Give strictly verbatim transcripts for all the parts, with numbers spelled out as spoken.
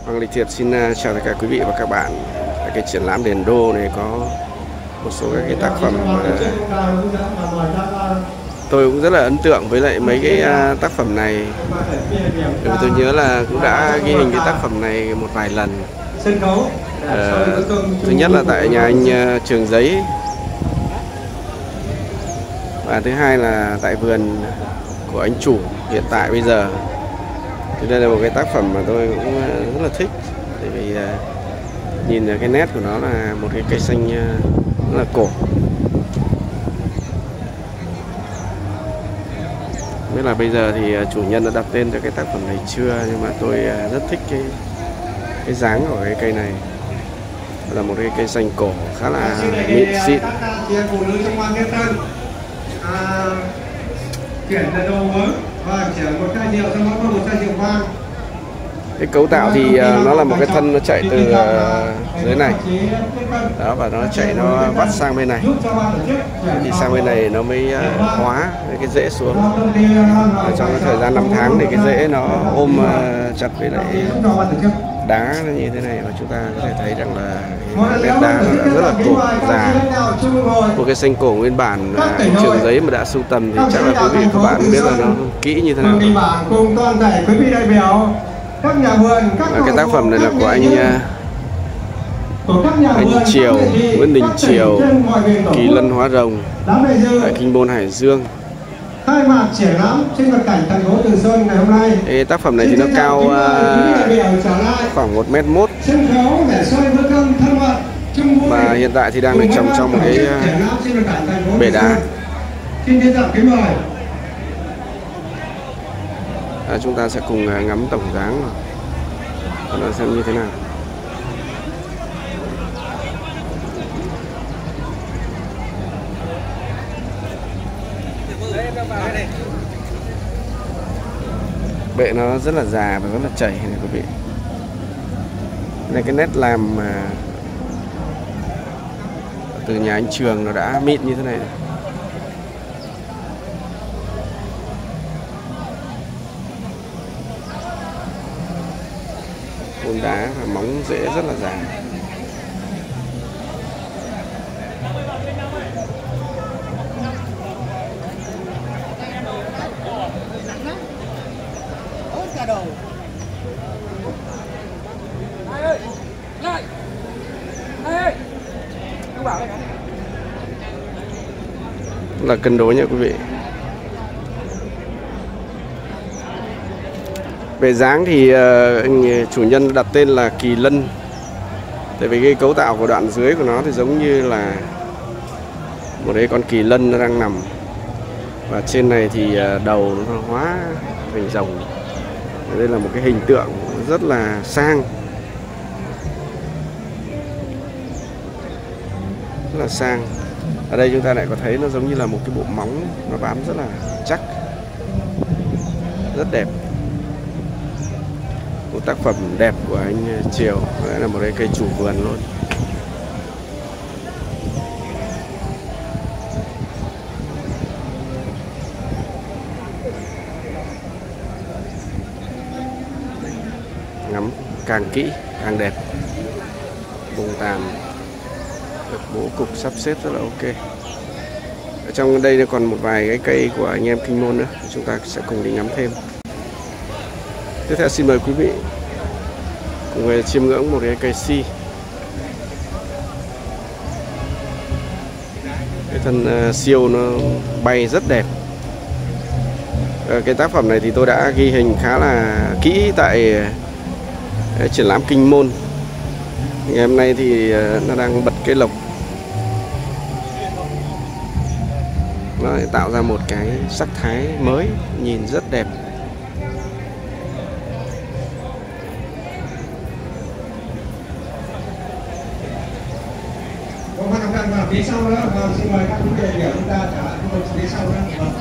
Hoàng Lịch Thiệp xin chào tất cả quý vị và các bạn. Tại cái triển lãm đền Đô này có một số các cái tác phẩm tôi cũng rất là ấn tượng với lại mấy cái tác phẩm này. Bởi vì tôi nhớ là cũng đã ghi hình cái tác phẩm này một vài lần. À, thứ nhất là tại nhà anh Trường Giấy, và thứ hai là tại vườn của anh chủ hiện tại bây giờ. Thì đây là một cái tác phẩm mà tôi cũng rất là thích, bởi vì nhìn cái nét của nó là một cái cây xanh rất là cổ. Không biết là bây giờ thì chủ nhân đã đặt tên cho cái tác phẩm này chưa, nhưng mà tôi rất thích cái cái dáng của cái cây này. Đây là một cái cây xanh cổ khá là mịn xịn. Chuyển từ đồ mới và chuyển một chai rượu xong nó có một chai rượu vang. Cái cấu tạo thì uh, nó là một cái thân nó chạy từ uh, dưới này đó, và nó chạy nó vắt sang bên này, thì sang bên này nó mới uh, hóa cái rễ xuống. Và trong cái thời gian năm tháng thì cái rễ nó ôm uh, chặt với lại đá như thế này, và chúng ta có thể thấy rằng là cái nét đá nó đã rất là cổ già. Một cái xanh cổ nguyên bản uh, Trường Giấy mà đã sưu tầm thì chắc là quý vị các bạn biết là nó kỹ như thế nào. Cùng toàn thể quý vị đại biểu, các nhà vườn, các cái tác phẩm này là của anh anh Triều, Nguyễn Đình Triều, Kỳ Lân Hóa Rồng tại Kinh Môn, Hải Dương. Khai mạc triển lãm sinh vật cảnh thành phố Từ Sơn ngày hôm nay. Cái tác phẩm này thì nó cao uh, khoảng một mét mốt, và hiện tại thì đang được trồng trong một cái uh, bể đá. À, chúng ta sẽ cùng uh, ngắm tổng dáng và xem như thế nào. Bệ nó rất là già và rất là chảy này quý vị. Này, cái nét làm mà từ nhà anh Trường nó đã mịn như thế này. Côn đá và móng rễ rất là dài. Là cân đối nha quý vị. Về dáng thì uh, anh chủ nhân đặt tên là Kỳ Lân, tại vì cái cấu tạo của đoạn dưới của nó thì giống như là một cái con kỳ lân nó đang nằm, và trên này thì uh, đầu nó hóa thành rồng. Đây là một cái hình tượng rất là sang, rất là sang. Ở đây chúng ta lại có thấy nó giống như là một cái bộ móng, nó bám rất là chắc, rất đẹp. Một tác phẩm đẹp của anh Triều. Đây là một cái cây chủ vườn luôn. Ngắm càng kỹ càng đẹp. Bông tàn được bố cục sắp xếp rất là ok. Ở trong đây còn một vài cái cây của anh em Kinh Môn nữa, chúng ta sẽ cùng đi ngắm thêm. Tiếp theo xin mời quý vị cùng về chiêm ngưỡng một cái cây si. Cái thân uh, siêu nó bay rất đẹp. uh, Cái tác phẩm này thì tôi đã ghi hình khá là kỹ tại uh, triển lãm Kinh Môn. Ngày hôm nay thì uh, nó đang bật cái lộc, nó tạo ra một cái sắc thái mới, nhìn rất đẹp. Phía sau đó, vâng, xin mời các quý vị đại biểu chúng ta trả lại cái phía sau đó. Vâng.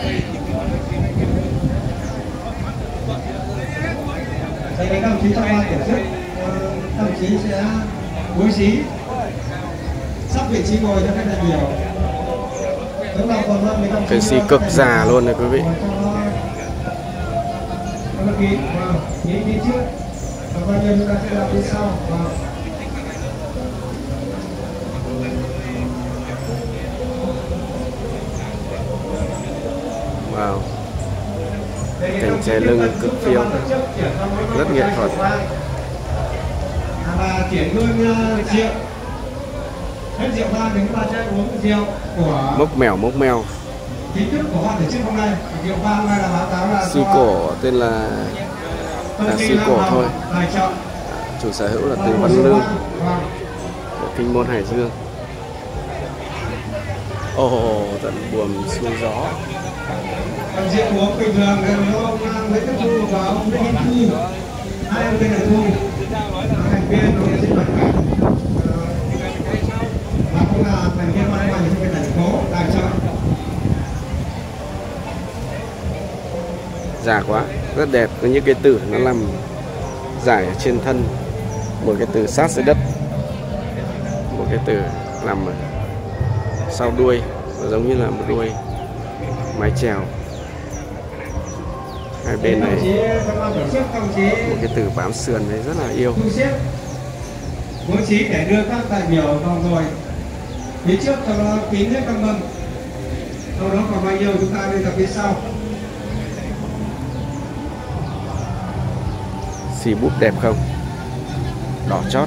Đây là các đồng chí trong ban tổ chức, các đồng chí sẽ bố trí sắp vị trí ngồi cho các đại biểu. Cây si cực già luôn này quý vị. Và bao nhiêu chúng ta sẽ làm phía sau. Wow, cảnh chè lưng cực phiêu, rất nghệ thuật. Và chuyển luôn rượu, hết rượu vang thì chúng ta sẽ uống rượu của Mốc mèo mốc mèo. chính thức của ban tổ chức hôm nay. Rượu vang này là báo cáo là Xì cổ tên là là xì cổ thôi. Chủ sở hữu là từ Văn Lương của Kinh Môn Hải Dương. Ồ, oh, tận buồm xuôi gió. Rượu uống bình thường thì ông Nguyễn Đức Thu và ông Nguyễn Hiến Thu, hai ông tên là Thu, thành viên của sinh hoạt cả, và cũng là thành viên ban quản trị thành phố tài trợ. Già quá, rất đẹp. Có những cái tử nó nằm giải ở trên thân, một cái tử sát dưới đất, một cái tử nằm ở sau đuôi, giống như là một đuôi mái chèo. Hai bên này một cái tử bám sườn này rất là yêu. Bố trí để đưa các đại biểu vào ngồi phía trước cho nó kín hết các mâm, sau đó còn bao nhiêu chúng ta đi tập phía sau. Xì búp đẹp không? Đỏ chót.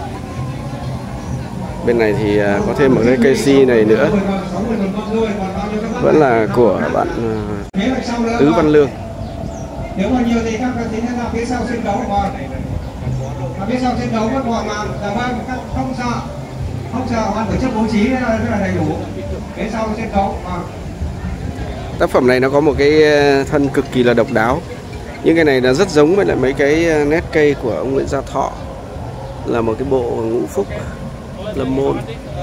Bên này thì có thêm một cái cây xi này nữa, vẫn là của bạn Tứ Văn Lương. Nếu bao nhiêu thì các bạn tính là phía sau sân đấu còn, và phía sau sân đấu vẫn còn mà là vâng, không sợ, không sợ ban tổ chức bố trí rất là đầy đủ phía sau sân đấu. Mà tác phẩm này nó có một cái thân cực kỳ là độc đáo. Những cái này là rất giống với lại mấy cái nét cây của ông Nguyễn Gia Thọ, là một cái bộ ngũ phúc lâm môn.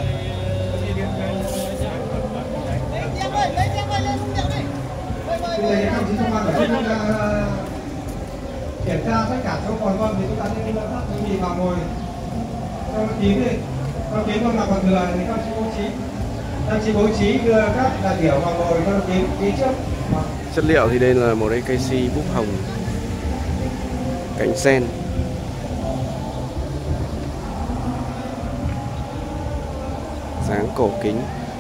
kiểm tra tất cả số còn con thì chúng ta sẽ đưa các quý vị vào ngồi cho nó kín đi, cho kín con nào còn thừa thì các chị bố trí, các chị bố trí đưa các đại biểu vào ngồi cho nó kín đi trước. Chất liệu thì đây là một cái cây si búp hồng, cánh sen. Dáng cổ kính.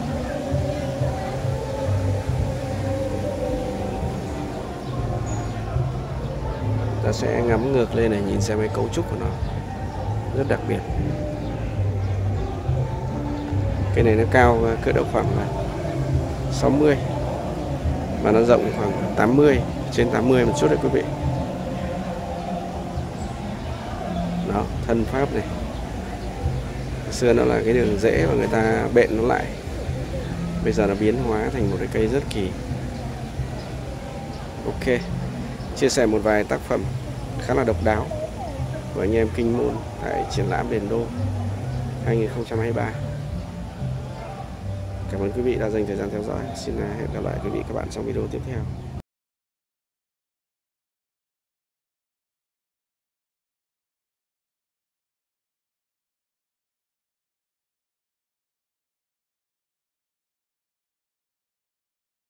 Ta sẽ ngắm ngược lên này, nhìn xem cái cấu trúc của nó rất đặc biệt. Cái này nó cao cỡ độ khoảng là sáu mươi và nó rộng khoảng tám mươi, trên tám mươi một chút đấy quý vị. Đó, thân pháp này. Xưa nó là cái đường rễ và người ta bện nó lại. Bây giờ nó biến hóa thành một cái cây rất kỳ. Ok, chia sẻ một vài tác phẩm khá là độc đáo của anh em Kinh Môn tại triển lãm Đền Đô hai không hai ba. Cảm ơn quý vị đã dành thời gian theo dõi. Xin hẹn gặp lại quý vị các bạn trong video tiếp theo.